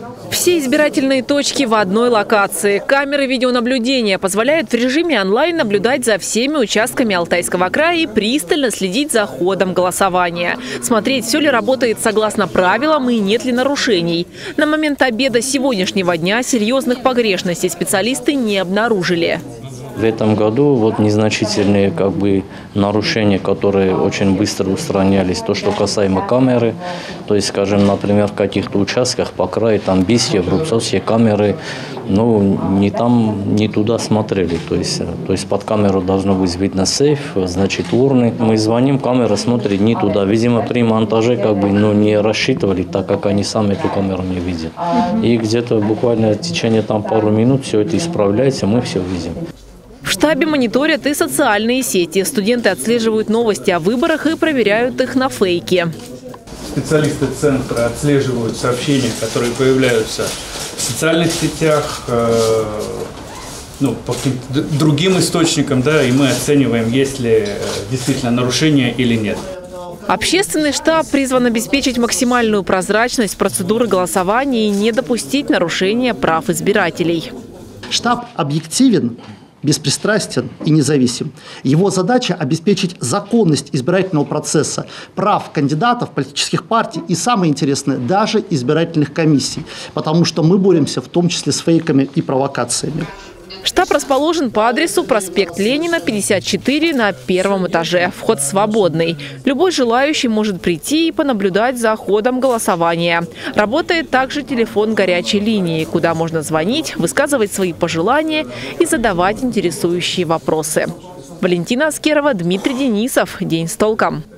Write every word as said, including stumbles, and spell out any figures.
Все избирательные точки в одной локации. Камеры видеонаблюдения позволяют в режиме онлайн наблюдать за всеми участками Алтайского края и пристально следить за ходом голосования. Смотреть, все ли работает согласно правилам и нет ли нарушений. На момент обеда сегодняшнего дня серьезных погрешностей специалисты не обнаружили. В этом году вот незначительные как бы нарушения, которые очень быстро устранялись. То, что касаемо камеры, то есть, скажем, например, в каких-то участках по краю, там Бисьев, Рубцовские камеры, ну, не там, не туда смотрели. То есть, то есть под камеру должно быть видно сейф, значит, урны. Мы звоним, камера смотрит не туда. Видимо, при монтаже как бы, ну, не рассчитывали, так как они сами эту камеру не видят. И где-то буквально в течение там пару минут все это исправляется, мы все видим. В штабе мониторят и социальные сети. Студенты отслеживают новости о выборах и проверяют их на фейки. Специалисты центра отслеживают сообщения, которые появляются в социальных сетях, э, ну, по каким-то другим источникам, да, и мы оцениваем, есть ли действительно нарушения или нет. Общественный штаб призван обеспечить максимальную прозрачность процедуры голосования и не допустить нарушения прав избирателей. Штаб объективен, беспристрастен и независим. Его задача – обеспечить законность избирательного процесса, прав кандидатов, политических партий и, самое интересное, даже избирательных комиссий, потому что мы боремся в том числе с фейками и провокациями. Штаб расположен по адресу проспект Ленина, пятьдесят четыре, на первом этаже. Вход свободный. Любой желающий может прийти и понаблюдать за ходом голосования. Работает также телефон горячей линии, куда можно звонить, высказывать свои пожелания и задавать интересующие вопросы. Валентина Аскерова, Дмитрий Денисов. День с толком.